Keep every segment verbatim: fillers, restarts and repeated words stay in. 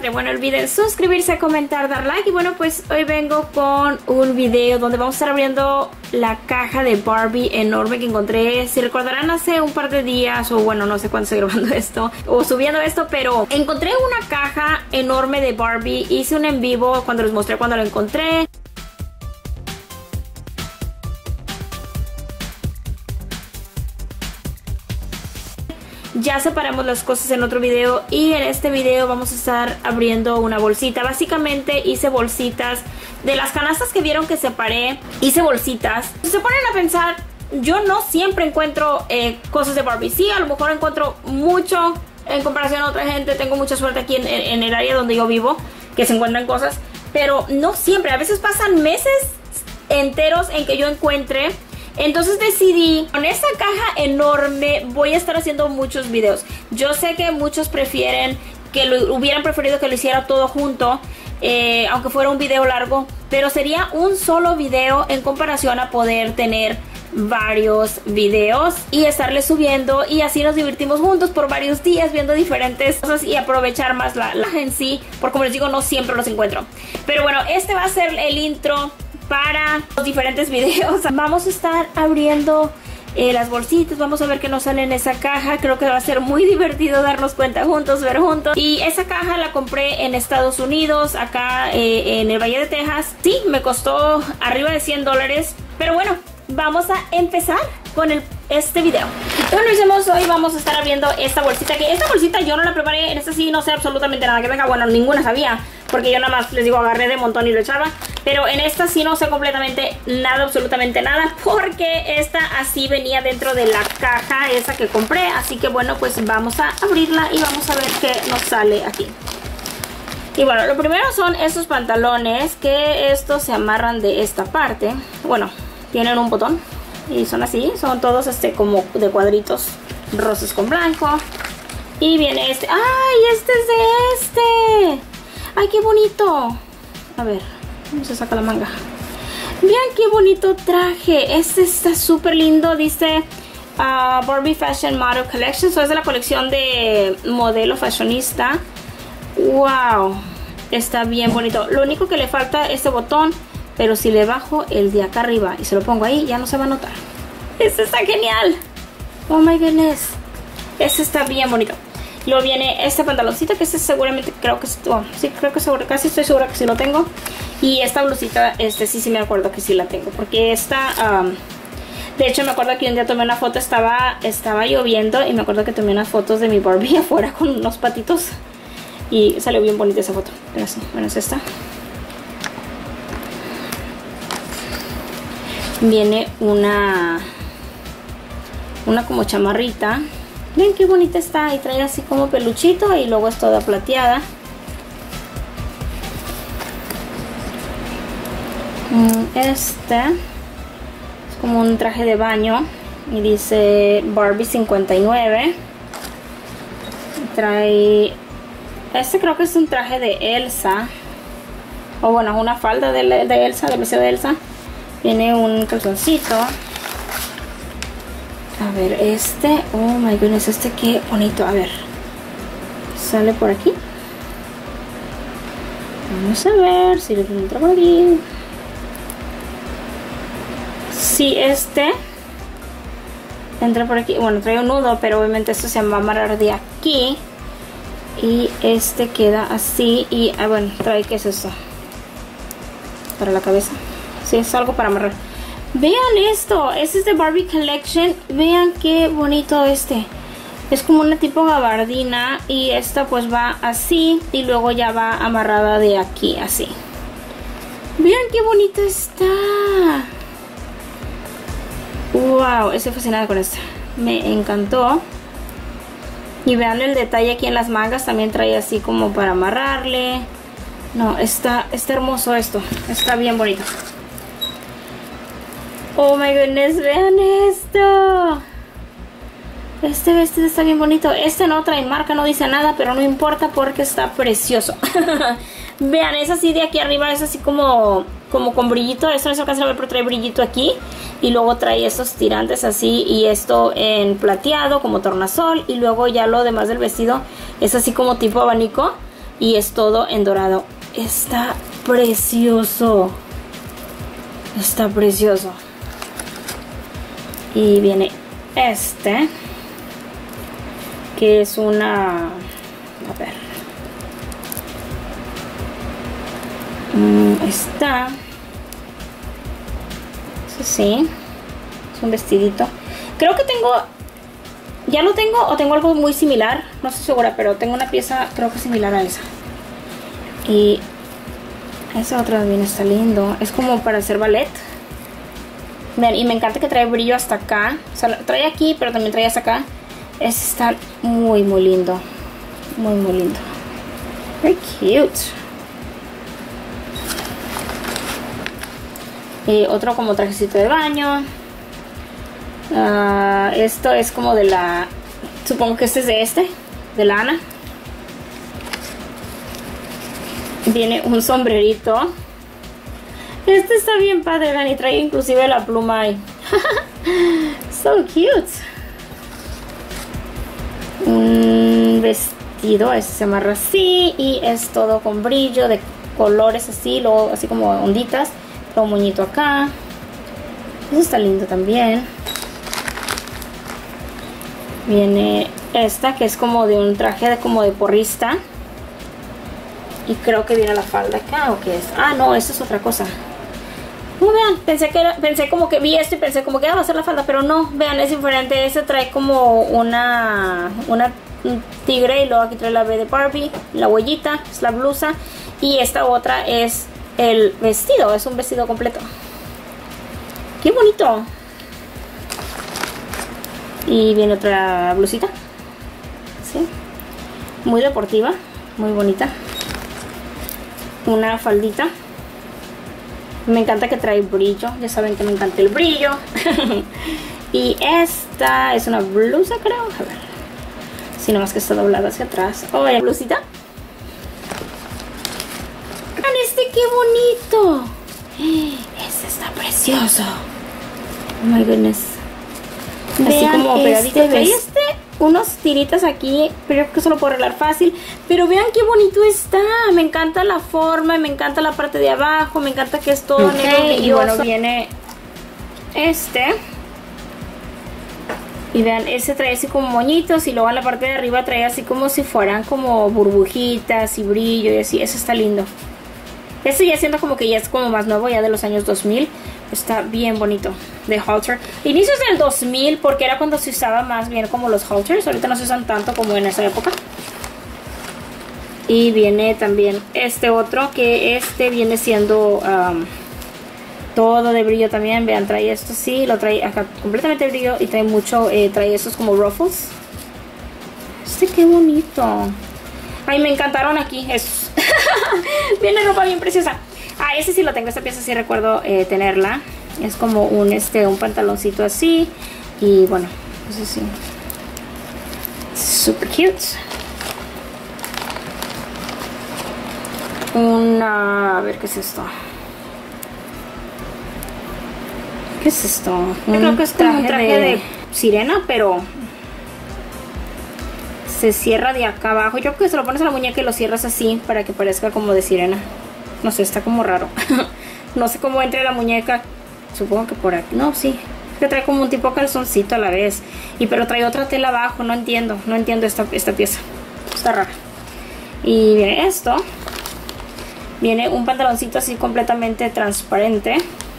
Bueno, no olviden suscribirse, comentar, dar like. Y bueno, pues hoy vengo con un video donde vamos a estar abriendo la caja de Barbie enorme que encontré. Si recordarán, hace un par de días, o bueno, no sé cuándo estoy grabando esto o subiendo esto, pero encontré una caja enorme de Barbie. Hice un en vivo cuando les mostré cuando lo encontré. Ya separamos las cosas en otro video y en este video vamos a estar abriendo una bolsita. Básicamente hice bolsitas de las canastas que vieron que separé. Hice bolsitas. Si se ponen a pensar, yo no siempre encuentro eh, cosas de Barbie. Sí, a lo mejor encuentro mucho en comparación a otra gente. Tengo mucha suerte aquí en, en el área donde yo vivo, que se encuentran cosas. Pero no siempre. A veces pasan meses enteros en que yo encuentre. Entonces decidí, con esta caja enorme voy a estar haciendo muchos videos. Yo sé que muchos prefieren, que lo hubieran preferido que lo hiciera todo junto, eh, aunque fuera un video largo, pero sería un solo video en comparación a poder tener varios videos y estarles subiendo, y así nos divertimos juntos por varios días viendo diferentes cosas y aprovechar más la, la en sí, porque como les digo, no siempre los encuentro. Pero bueno, este va a ser el intro para los diferentes videos. Vamos a estar abriendo eh, las bolsitas. Vamos a ver qué nos sale en esa caja. Creo que va a ser muy divertido darnos cuenta juntos, ver juntos. Y esa caja la compré en Estados Unidos, acá eh, en el Valle de Texas. Sí, me costó arriba de cien dólares. Pero bueno, vamos a empezar con el, este video. Bueno, hicimos hoy, vamos a estar abriendo esta bolsita. Que esta bolsita yo no la preparé. En esta sí no sé absolutamente nada que venga. Bueno, ninguna sabía, porque yo nada más, les digo, agarré de montón y lo echaba. Pero en esta sí no sé completamente nada, absolutamente nada, porque esta así venía dentro de la caja esa que compré. Así que bueno, pues vamos a abrirla y vamos a ver qué nos sale aquí. Y bueno, lo primero son estos pantalones, que estos se amarran de esta parte. Bueno, tienen un botón y son así, son todos este como de cuadritos rosas con blanco. Y viene este, ¡ay! Este es de este. ¡Ay, qué bonito! A ver, ¿cómo se saca la manga? Vean qué bonito traje. Este está súper lindo. Dice uh, Barbie Fashion Model Collection. Eso es de la colección de modelo fashionista. ¡Wow! Está bien bonito. Lo único que le falta es este botón, pero si le bajo el de acá arriba y se lo pongo ahí, ya no se va a notar. Este está genial. Oh my goodness. Este está bien bonito. Luego viene este pantaloncito, que este seguramente creo que oh, sí, creo que seguro, casi estoy segura que sí lo tengo. Y esta blusita, este sí, sí me acuerdo que sí la tengo, porque esta, um, de hecho me acuerdo que un día tomé una foto, estaba, estaba lloviendo, y me acuerdo que tomé unas fotos de mi Barbie afuera con unos patitos, y salió bien bonita esa foto. Pero sí, bueno, es esta. Viene una, una como chamarrita. Ven qué bonita está, y trae así como peluchito, y luego es toda plateada. Este es como un traje de baño y dice Barbie cincuenta y nueve. Trae, este creo que es un traje de Elsa, o bueno, una falda de, de Elsa, del vestido de Elsa. Viene un calzoncito. A ver, este, oh my goodness, este qué bonito. A ver, sale por aquí. Vamos a ver si le entra por aquí. Sí, este entra por aquí. Bueno, trae un nudo, pero obviamente esto se va a amarrar de aquí. Y este queda así. Y, ah, bueno, trae, ¿qué es eso? Para la cabeza. Sí, es algo para amarrar. Vean esto, este es de Barbie Collection. Vean qué bonito este. Es como una tipo gabardina, y esta pues va así, y luego ya va amarrada de aquí, así. Vean qué bonito está. Wow, estoy fascinada con esta. Me encantó. Y vean el detalle aquí en las mangas, también trae así como para amarrarle. No, está, está hermoso esto. Está bien bonito. Oh my goodness, vean esto. Este vestido está bien bonito. Este no trae marca, no dice nada, pero no importa porque está precioso. Vean, es así de aquí arriba, es así como, como con brillito. Esto no se alcanza a ver, pero trae brillito aquí. Y luego trae estos tirantes así, y esto en plateado como tornasol. Y luego ya lo demás del vestido es así como tipo abanico. y es todo en dorado. Está precioso. Está precioso. Y viene este, que es una... A ver. Mm, está... Sí, es un vestidito. Creo que tengo... Ya lo tengo o tengo algo muy similar. No estoy segura, pero tengo una pieza creo que similar a esa. Y esa otra también está lindo. Es como para hacer ballet. Vean, y me encanta que trae brillo hasta acá. O sea, trae aquí, pero también trae hasta acá. Este está muy, muy lindo. Muy, muy lindo. Very cute. Y otro como trajecito de baño. Uh, esto es como de la... Supongo que este es de este. De la Ana. Viene un sombrerito. Este está bien padre, vean, y trae inclusive la pluma ahí. So cute. Un vestido, este se amarra así y es todo con brillo de colores así, luego así como onditas. Todo moñito acá. Eso está lindo también. Viene esta que es como de un traje de, como de porrista. Y creo que viene la falda acá, ¿o qué es? Ah, no, esto es otra cosa. No, vean, pensé que era, pensé como que vi esto y pensé como que ah, va a ser la falda, pero no, vean, es diferente. Este trae como una, una un tigre y luego aquí trae la B de Barbie, la huellita, es la blusa. Y esta otra es el vestido, es un vestido completo. ¡Qué bonito! Y viene otra blusita. ¿Sí? Muy deportiva, muy bonita. Una faldita. Me encanta que trae brillo. Ya saben que me encanta el brillo. Y esta es una blusa, creo. A ver. Si no más que está doblada hacia atrás. Oh, la blusita. ¡Vean este qué bonito! Este está precioso. Oh my goodness. Así vean como pegadito. Este, trae este unos tiritas aquí, pero que eso lo puedo arreglar fácil. Pero vean qué bonito está. Me encanta la forma, me encanta la parte de abajo, me encanta que es todo okay, negro brilloso. Y bueno, viene este. Y vean, ese trae así como moñitos y luego en la parte de arriba trae así como si fueran como burbujitas y brillo y así. Eso está lindo. Este ya siento como que ya es como más nuevo, ya de los años dos mil. Está bien bonito, de halter. Inicios del dos mil, porque era cuando se usaba más bien como los halters. Ahorita no se usan tanto como en esa época. Y viene también este otro, que este viene siendo um, todo de brillo también. Vean, trae esto así, lo trae acá completamente de brillo. Y trae mucho, eh, trae estos como ruffles. Este qué bonito. Ay, me encantaron aquí estos. Viene ropa bien preciosa. Ah, ese sí lo tengo, esta pieza sí recuerdo eh, tenerla. Es como un este un pantaloncito así. Y bueno, eso sí. Super cute. Una... A ver, ¿qué es esto? ¿Qué es esto? Yo un creo que es como un traje de... de sirena, pero... se cierra de acá abajo. Yo creo que se lo pones a la muñeca y lo cierras así para que parezca como de sirena. No sé, está como raro. No sé cómo entre la muñeca. Supongo que por aquí. No, sí. Que trae como un tipo calzoncito a la vez. Y pero trae otra tela abajo. No entiendo. No entiendo esta, esta pieza. Está rara. Y viene esto. Viene un pantaloncito así completamente transparente.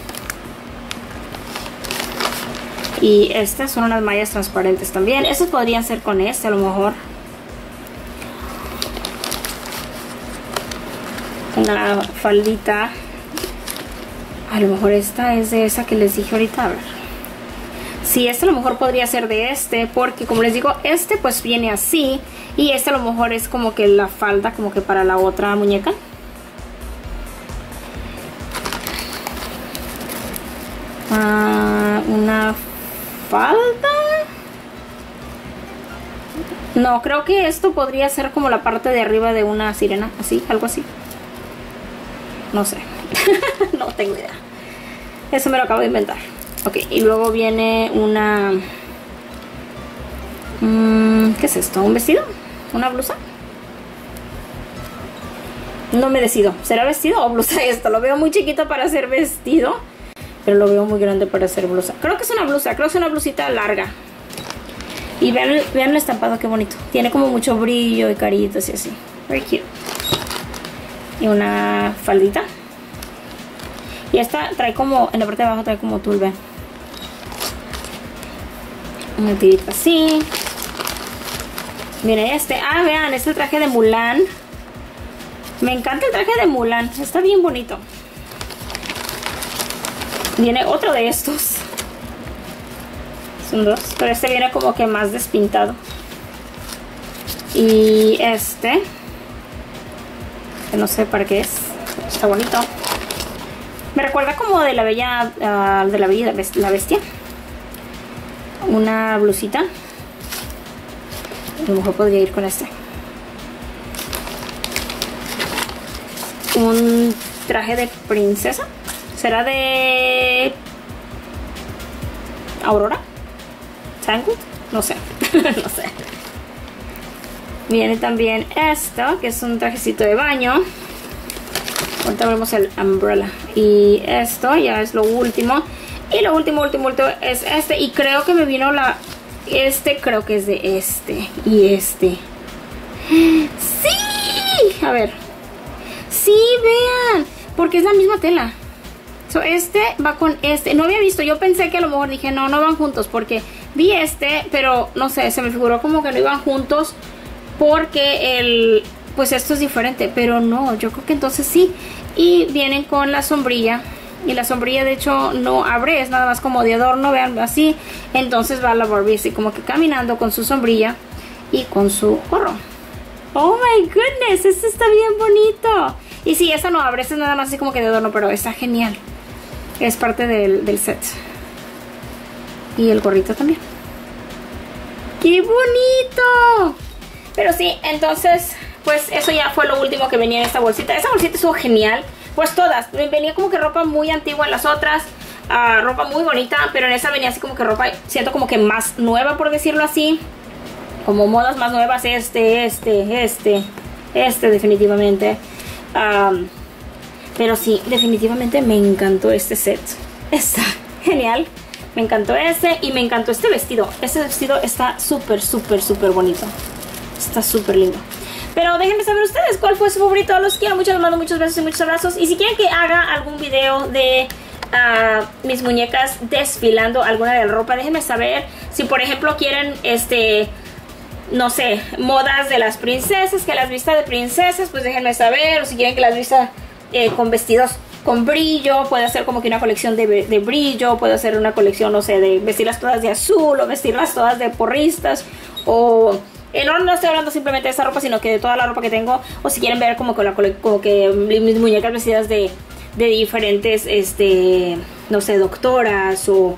Y estas son unas mallas transparentes también. Estos podrían ser con este a lo mejor. Una faldita. A lo mejor esta es de esa que les dije ahorita. A ver. Sí, este a lo mejor podría ser de este. Porque como les digo, este pues viene así. Y este a lo mejor es como que la falda, como que para la otra muñeca. Uh, una falda. No, creo que esto podría ser como la parte de arriba de una sirena. Así, algo así. No sé. No tengo idea. Eso me lo acabo de inventar. Ok, y luego viene una... Mm, ¿qué es esto? ¿Un vestido? ¿Una blusa? No me decido. ¿Será vestido o blusa esto? Lo veo muy chiquito para ser vestido, pero lo veo muy grande para ser blusa. Creo que es una blusa. Creo que es una blusita larga. Y vean, vean el estampado, qué bonito. Tiene como mucho brillo y caritas y así. Very cute. Y una faldita. Y esta trae como, en la parte de abajo trae como tul, vean. Una tirita así. Miren este. Ah, vean, este traje de Mulan. Me encanta el traje de Mulan. Está bien bonito. Viene otro de estos. Son dos. Pero este viene como que más despintado. Y este. Que no sé para qué es. Está bonito. Me recuerda como de la bella. Uh, de la bella la bestia. Una blusita. A lo mejor podría ir con este. Un traje de princesa. ¿Será de Aurora? ¿Tangled? No sé. No sé. Viene también esto, que es un trajecito de baño. Ahorita vemos el umbrella. Y esto ya es lo último. Y lo último, último, último es este. Y creo que me vino la... Este creo que es de este. Y este. ¡Sí! A ver. Sí, vean, porque es la misma tela. So, este va con este. No había visto, yo pensé que a lo mejor dije, no, no van juntos, porque vi este, pero no sé, se me figuró como que no iban juntos, porque el, pues esto es diferente, pero no, yo creo que entonces sí. Y vienen con la sombrilla, y la sombrilla de hecho no abre, es nada más como de adorno, vean, así. Entonces va la Barbie así como que caminando con su sombrilla y con su gorro. Oh my goodness, este está bien bonito. Y sí, esta no abre, esta es nada más así como que de adorno, pero está genial. Es parte del, del set. Y el gorrito también. ¡Qué bonito! Pero sí, entonces, pues eso ya fue lo último que venía en esta bolsita. Esta bolsita estuvo genial. Pues todas. Venía como que ropa muy antigua en las otras. Uh, ropa muy bonita, pero en esta venía así como que ropa, siento como que más nueva, por decirlo así. Como modas más nuevas, este, este, este, este definitivamente. Um, pero sí, definitivamente me encantó este set. Está genial. Me encantó ese y me encantó este vestido. Este vestido está súper, súper, súper bonito. Está súper lindo. Pero déjenme saber ustedes cuál fue su favorito. Los quiero mucho, les mando muchos besos y muchos abrazos. Y si quieren que haga algún video de uh, mis muñecas desfilando alguna de la ropa, déjenme saber. Si por ejemplo quieren este... no sé, modas de las princesas, que las vista de princesas, pues déjenme saber. O si quieren que las vista eh, con vestidos con brillo, puede hacer como que una colección de, de brillo, puede hacer una colección, no sé, de vestirlas todas de azul o vestirlas todas de porristas. O eh, no, no estoy hablando simplemente de esta ropa, sino que de toda la ropa que tengo. O si quieren ver como, con la, como que mis muñecas vestidas de, de diferentes, este, no sé, doctoras o...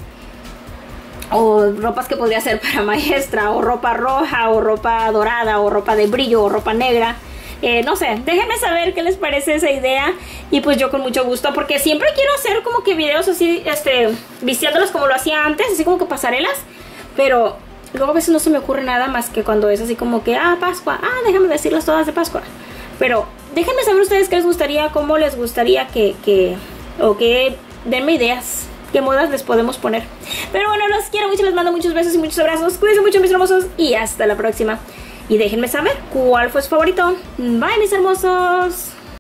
o ropas que podría ser para maestra, o ropa roja, o ropa dorada, o ropa de brillo, o ropa negra. Eh, no sé, déjenme saber qué les parece esa idea. Y pues yo con mucho gusto, porque siempre quiero hacer como que videos así, este, vistiéndolas como lo hacía antes, así como que pasarelas. Pero luego a veces no se me ocurre nada más que cuando es así como que, ah, Pascua, ah, déjame decirlas todas de Pascua. Pero déjenme saber ustedes qué les gustaría, cómo les gustaría que, que o que denme ideas. ¿Qué modas les podemos poner? Pero bueno, los quiero mucho, les mando muchos besos y muchos abrazos. Cuídense mucho, mis hermosos, y hasta la próxima. Y déjenme saber cuál fue su favorito. Bye, mis hermosos.